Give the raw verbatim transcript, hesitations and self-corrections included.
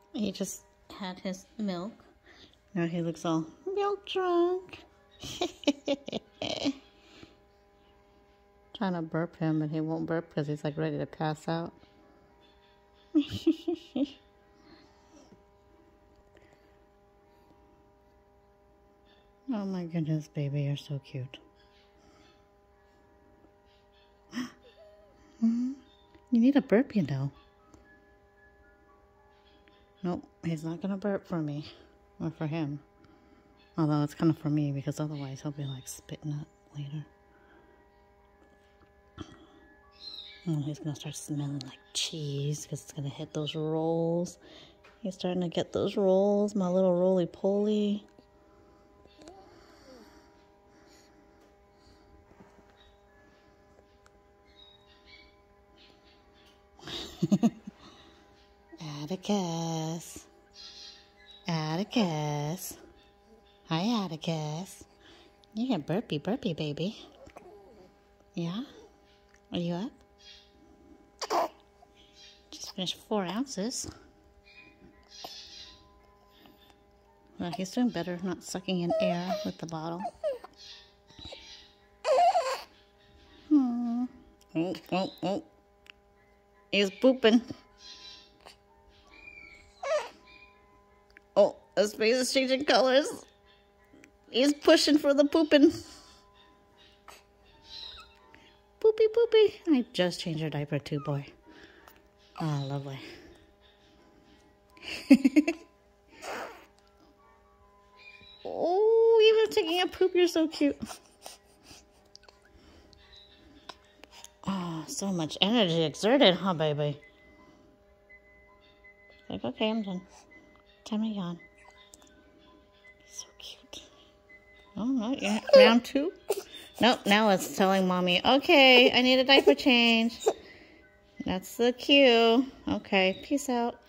He just had his milk. Now he looks all milk drunk. Trying to burp him, but he won't burp because he's like ready to pass out. Oh my goodness, baby, you're so cute. You need a burp, you know. Nope, he's not gonna burp for me or for him. Although it's kind of for me because otherwise he'll be like spitting up later. And he's gonna start smelling like cheese because it's gonna hit those rolls. He's starting to get those rolls, my little roly-poly. Atticus. Atticus. Hi, Atticus. You're a burpy, burpy baby. Yeah? Are you up? Just finished four ounces. Well, he's doing better not sucking in air with the bottle. Hmm. Oh, oh, oh. He's pooping. Oh, his face is changing colors. He's pushing for the pooping. Poopy, poopy. I just changed your diaper too, boy. Oh, lovely. Oh, even taking a poop, you're so cute. Oh, so much energy exerted, huh, baby? Like, okay, I'm done. Time to yawn. So cute. Oh, not yet. Round two? Nope, now it's telling mommy, okay, I need a diaper change. That's the cue. Okay, peace out.